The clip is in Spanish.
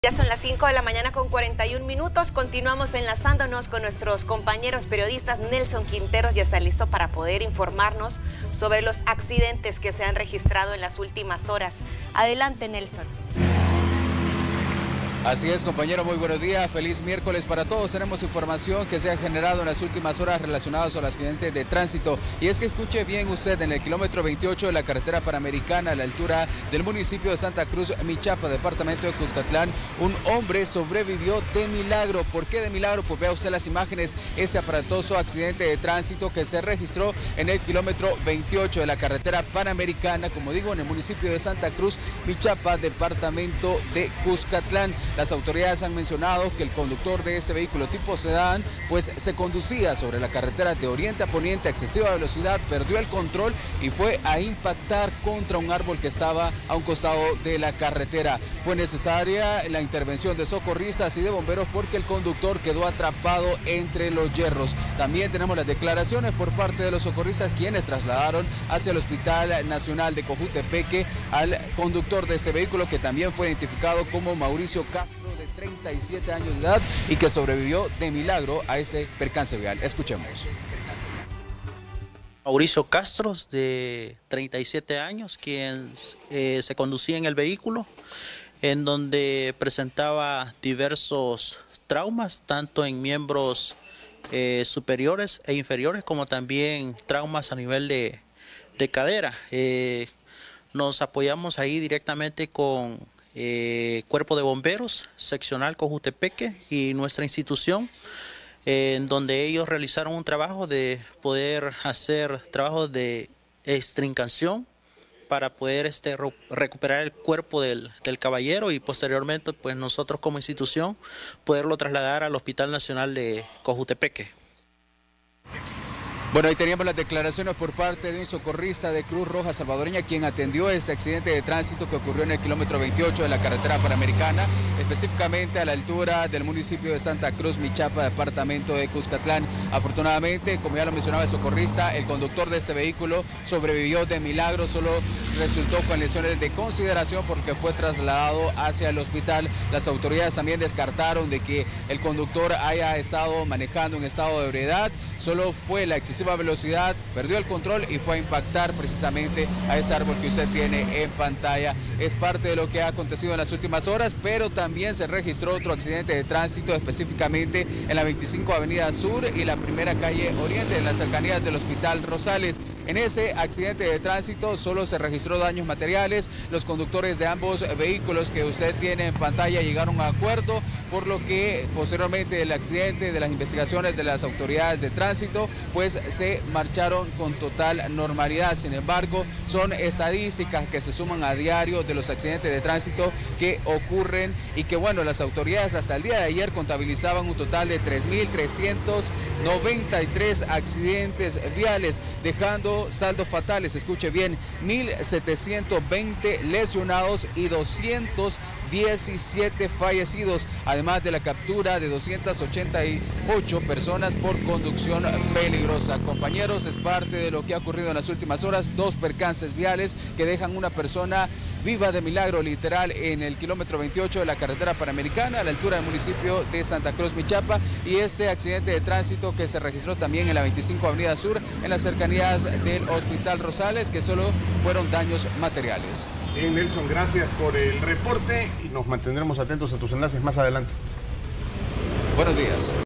Ya son las 5 de la mañana con 41 minutos. Continuamos enlazándonos con nuestros compañeros periodistas. Nelson Quinteros ya está listo para poder informarnos sobre los accidentes que se han registrado en las últimas horas. Adelante, Nelson. Así es, compañero, muy buenos días, feliz miércoles para todos. Tenemos información que se ha generado en las últimas horas relacionadas al accidente de tránsito. Y es que escuche bien usted, en el kilómetro 28 de la carretera panamericana, a la altura del municipio de Santa Cruz, Michapa, departamento de Cuscatlán, un hombre sobrevivió de milagro. ¿Por qué de milagro? Pues vea usted las imágenes, este aparatoso accidente de tránsito que se registró en el kilómetro 28 de la carretera panamericana, como digo, en el municipio de Santa Cruz, Michapa, departamento de Cuscatlán. Las autoridades han mencionado que el conductor de este vehículo tipo sedán pues se conducía sobre la carretera de oriente a poniente a excesiva velocidad, perdió el control y fue a impactar contra un árbol que estaba a un costado de la carretera. Fue necesaria la intervención de socorristas y de bomberos porque el conductor quedó atrapado entre los hierros. También tenemos las declaraciones por parte de los socorristas, quienes trasladaron hacia el Hospital Nacional de Cojutepeque al conductor de este vehículo, que también fue identificado como Mauricio Castro, de 37 años de edad, y que sobrevivió de milagro a este percance vial. Escuchemos. Mauricio Castro, de 37 años, quien se conducía en el vehículo, en donde presentaba diversos traumas, tanto en miembros superiores e inferiores, como también traumas a nivel de cadera. Nos apoyamos ahí directamente con Cuerpo de Bomberos, Seccional Cojutepeque y nuestra institución, en donde ellos realizaron un trabajo de poder hacer trabajos de extricación para poder recuperar el cuerpo del caballero, y posteriormente pues nosotros como institución poderlo trasladar al Hospital Nacional de Cojutepeque. Bueno, ahí teníamos las declaraciones por parte de un socorrista de Cruz Roja Salvadoreña, quien atendió este accidente de tránsito que ocurrió en el kilómetro 28 de la carretera panamericana, específicamente a la altura del municipio de Santa Cruz, Michapa, departamento de Cuscatlán. Afortunadamente, como ya lo mencionaba el socorrista, el conductor de este vehículo sobrevivió de milagro, solo resultó con lesiones de consideración porque fue trasladado hacia el hospital. Las autoridades también descartaron de que el conductor haya estado manejando en estado de ebriedad, solo fue la excesiva velocidad, perdió el control y fue a impactar precisamente a ese árbol que usted tiene en pantalla. Es parte de lo que ha acontecido en las últimas horas, pero también se registró otro accidente de tránsito, específicamente en la 25 Avenida Sur y la primera calle Oriente, en las cercanías del Hospital Rosales. En ese accidente de tránsito solo se registró daños materiales. Los conductores de ambos vehículos que usted tiene en pantalla llegaron a acuerdo, por lo que posteriormente del accidente, de las investigaciones de las autoridades de tránsito, pues se marcharon con total normalidad. Sin embargo, son estadísticas que se suman a diario de los accidentes de tránsito que ocurren y que, bueno, las autoridades hasta el día de ayer contabilizaban un total de 3.393 accidentes viales, dejando saldos fatales, escuche bien, 1.720 lesionados y 217 fallecidos, además de la captura de 288 personas por conducción peligrosa. Compañeros, es parte de lo que ha ocurrido en las últimas horas, dos percances viales que dejan una persona viva de milagro, literal, en el kilómetro 28 de la carretera panamericana, a la altura del municipio de Santa Cruz, Michapa, y este accidente de tránsito que se registró también en la 25 Avenida Sur, en las cercanías del Hospital Rosales, que solo fueron daños materiales. Nelson, gracias por el reporte y nos mantendremos atentos a tus enlaces más adelante. Buenos días.